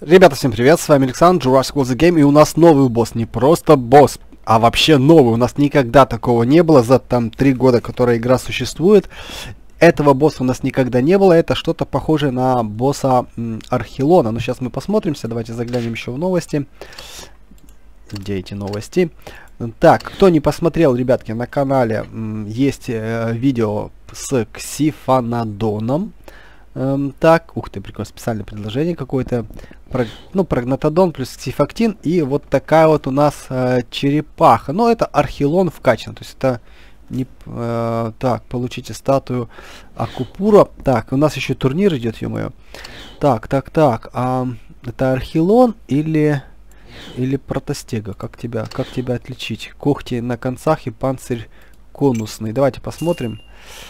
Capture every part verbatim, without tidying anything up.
Ребята, всем привет, с вами Александр, Jurassic World The Game, и у нас новый босс, не просто босс, а вообще новый, у нас никогда такого не было за там три года, которая игра существует. Этого босса у нас никогда не было, это что-то похожее на босса м, Архилона, но сейчас мы посмотримся, давайте заглянем еще в новости. Где эти новости? Так, кто не посмотрел, ребятки, на канале м, есть э, видео с Ксифанодоном. Эм, так, ух ты, прикольно, специальное предложение какое-то. Про, ну, прогнатодон плюс ксифактин. И вот такая вот у нас э, черепаха. Но это архилон вкачан. То есть это не... Э, так, получите статую Акупура. Так, у нас еще турнир идет, ё-моё. Так, так, так. А, это архилон или... Или протостега? Как тебя, как тебя отличить? Когти на концах и панцирь конусный. Давайте посмотрим.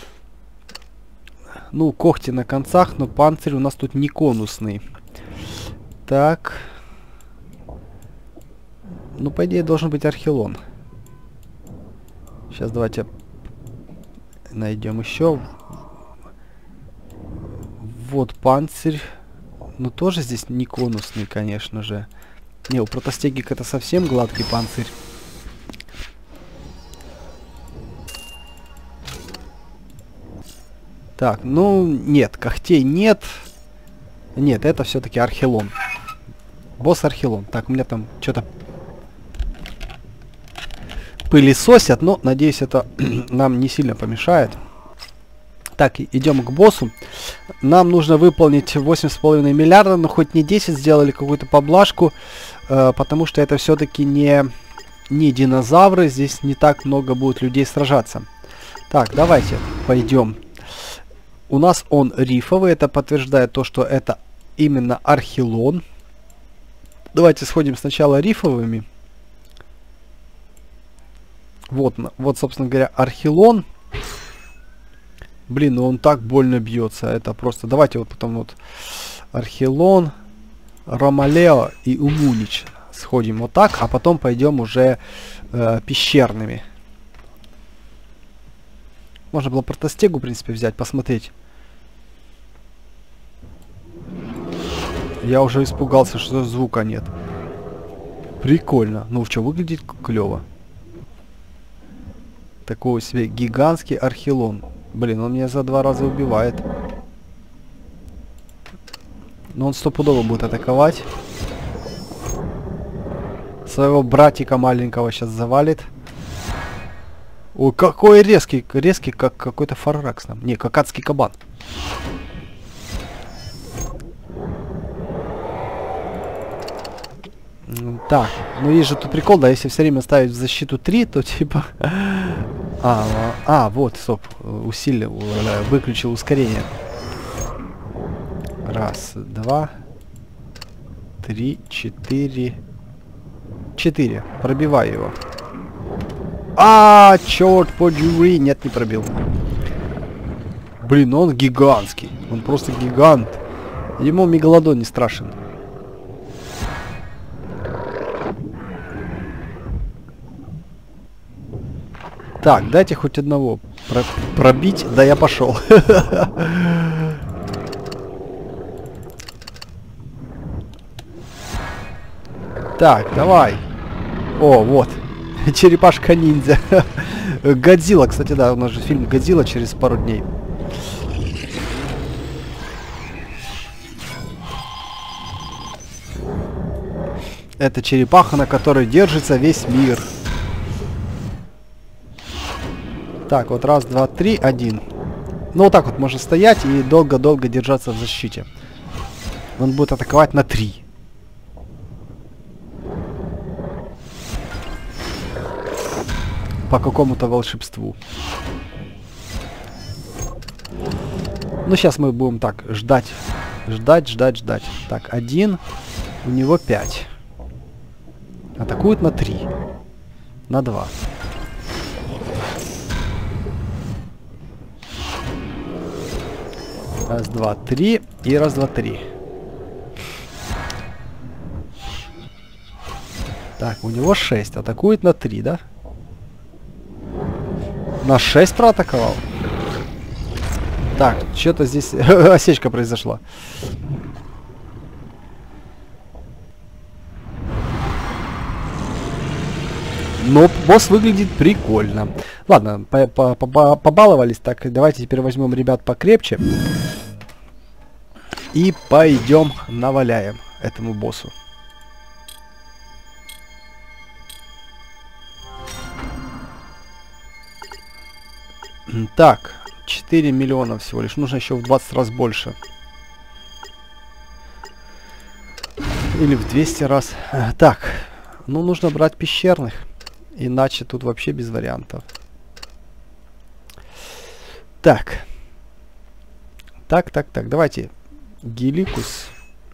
Ну, когти на концах, но панцирь у нас тут не конусный. Так. Ну, по идее, должен быть архилон. Сейчас давайте найдем еще. Вот панцирь. Ну, тоже здесь не конусный, конечно же. Не, у протостегик это совсем гладкий панцирь. Так, ну, нет, когтей нет. Нет, это все-таки архилон. Босс архилон. Так, у меня там что-то пылесосят, но, надеюсь, это нам не сильно помешает. Так, идем к боссу. Нам нужно выполнить восемь с половиной миллиарда, но хоть не десять, сделали какую-то поблажку, э, потому что это все-таки не, не динозавры, здесь не так много будет людей сражаться. Так, давайте пойдем. У нас он рифовый, это подтверждает то, что это именно архилон. Давайте сходим сначала рифовыми. Вот, вот, собственно говоря, архилон. Блин, ну он так больно бьется, это просто... Давайте вот потом вот архилон, Ромалео и Умунич сходим вот так, а потом пойдем уже э, пещерными. Можно было протостегу, в принципе, взять, посмотреть. Я уже испугался, что звука нет. Прикольно. Ну, что, выглядит клево. Такой себе гигантский архилон. Блин, он меня за два раза убивает. Но он стопудово будет атаковать. Своего братика маленького сейчас завалит. Ой, какой резкий, резкий, как какой-то фарракс нам. Не, как адский кабан. Так, ну есть же тут прикол, да, если все время ставить в защиту три, то типа... А, а, вот, стоп, усилил, выключил ускорение. Раз, два, три, четыре. Четыре, пробиваю его. А, черт подери, нет, не пробил. Блин, он гигантский, он просто гигант. Ему мегалодон не страшен. Так, дайте хоть одного про пробить, да я пошел. Так, давай. О, вот. Черепашка-ниндзя. Годзилла, кстати, да, у нас же фильм Годзилла через пару дней. Это черепаха, на которой держится весь мир. Так, вот раз, два, три, один. Ну, вот так вот можно стоять и долго-долго держаться в защите. Он будет атаковать на три. По какому-то волшебству. Ну, сейчас мы будем так, ждать. Ждать, ждать, ждать. Так, один. У него пять. Атакует на три. На два. Раз, два, три. И раз, два, три. Так, у него шесть. Атакует на три, да? На шесть проатаковал. Так, что-то здесь осечка произошла. Но босс выглядит прикольно. Ладно, по -по -по побаловались, так давайте теперь возьмем ребят покрепче. И пойдем наваляем этому боссу. Так, четыре миллиона всего лишь. Нужно еще в двадцать раз больше. Или в двести раз. Так, ну нужно брать пещерных. Иначе тут вообще без вариантов. Так. Так, так, так. Давайте. Геликус.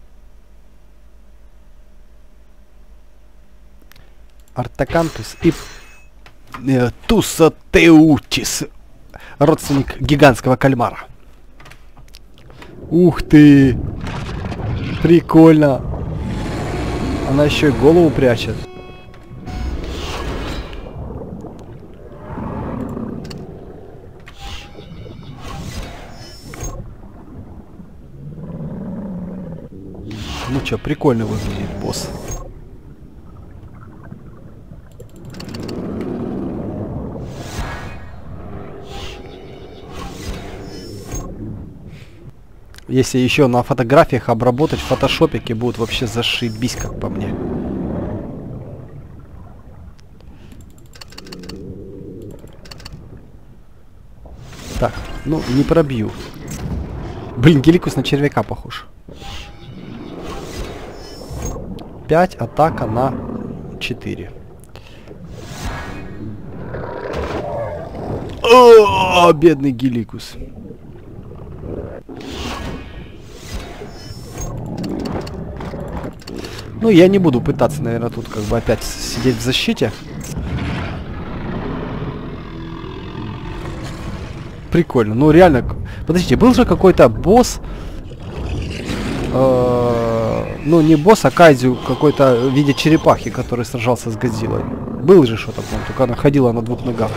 Артакантус и э, Тусатеутис. Родственник гигантского кальмара. Ух ты! Прикольно! Она еще и голову прячет. Ну чё, прикольно выглядит босс. Если еще на фотографиях обработать в фотошопике, будут вообще зашибись, как по мне. Так, ну не пробью. Блин, Геликус на червяка похож. пять, атака на четыре. О, бедный Геликус. Ну, я не буду пытаться, наверное, тут как бы опять сидеть в защите. Прикольно. Ну, реально. Подождите, был же какой-то босс. Э, ну, не босс, а Кайдзю какой-то в виде черепахи, который сражался с Годзиллой. Был же что-то, помню, только она ходила на двух ногах.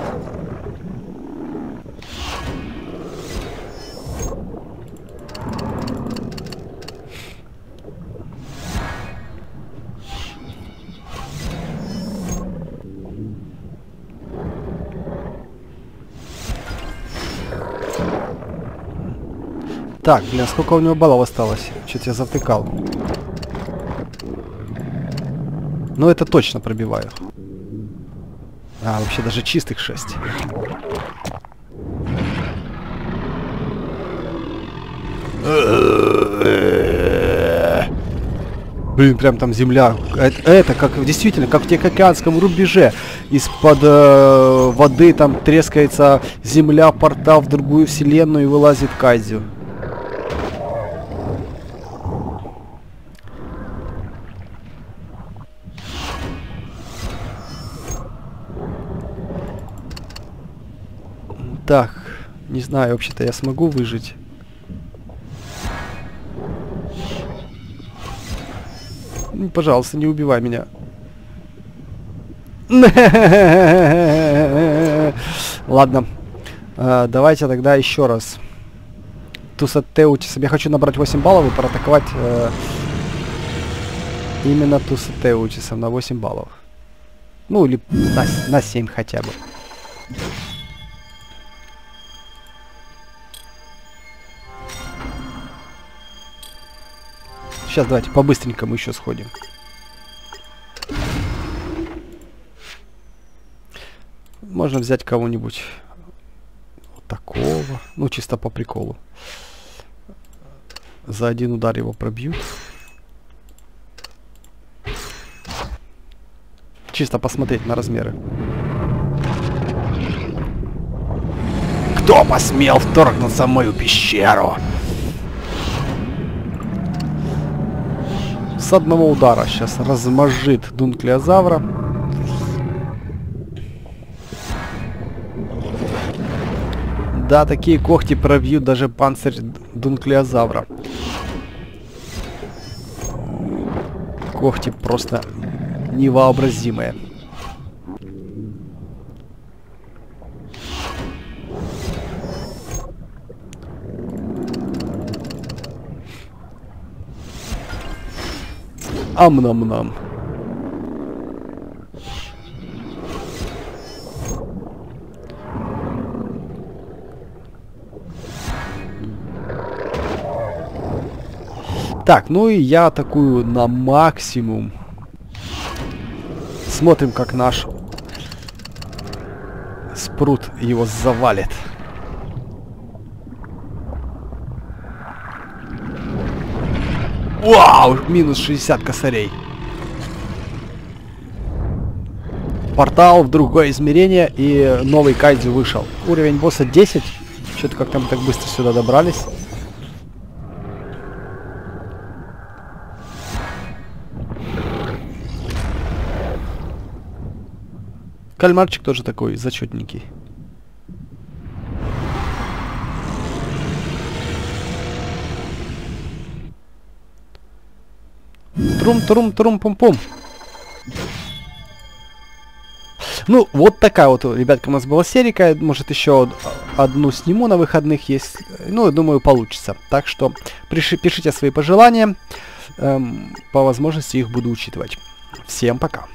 Так, блин, сколько у него баллов осталось? Что-то я завтыкал. Ну, это точно пробиваю. А, вообще даже чистых шесть. Блин, прям там земля. Это, это как действительно, как в Тихоокеанском рубеже. Из-под э, воды там трескается земля, портал в другую вселенную и вылазит Кайдзю. Так, не знаю, вообще-то я смогу выжить. Ну, пожалуйста, не убивай меня. Ладно. А, давайте тогда еще раз. Тусатеутисом. Я хочу набрать восемь баллов и проатаковать э, именно Тусатеутисом на восемь баллов. Ну, или на, на семь хотя бы. Сейчас давайте по-быстренькому еще сходим. Можно взять кого-нибудь вот такого. Ну, чисто по приколу. За один удар его пробьют. Чисто посмотреть на размеры. Кто посмел вторгнуться в мою пещеру? С одного удара сейчас размажит Дунклеозавра. Да, такие когти пробьют даже панцирь Дунклеозавра. Когти просто невообразимые. Ам-нам-нам. Так, ну и я атакую на максимум. Смотрим, как наш спрут его завалит. Вау! Минус шестьдесят косарей. Портал в другое измерение, и новый кайдзю вышел. Уровень босса десять. Что-то как-то мы так быстро сюда добрались. Кальмарчик тоже такой зачетненький. Трум-трум-трум-пум-пум. Ну, вот такая вот, ребятка, у нас была серия. Может, еще одну сниму на выходных, есть. Ну, думаю, получится. Так что пиши, пишите свои пожелания. Эм, по возможности их буду учитывать. Всем пока.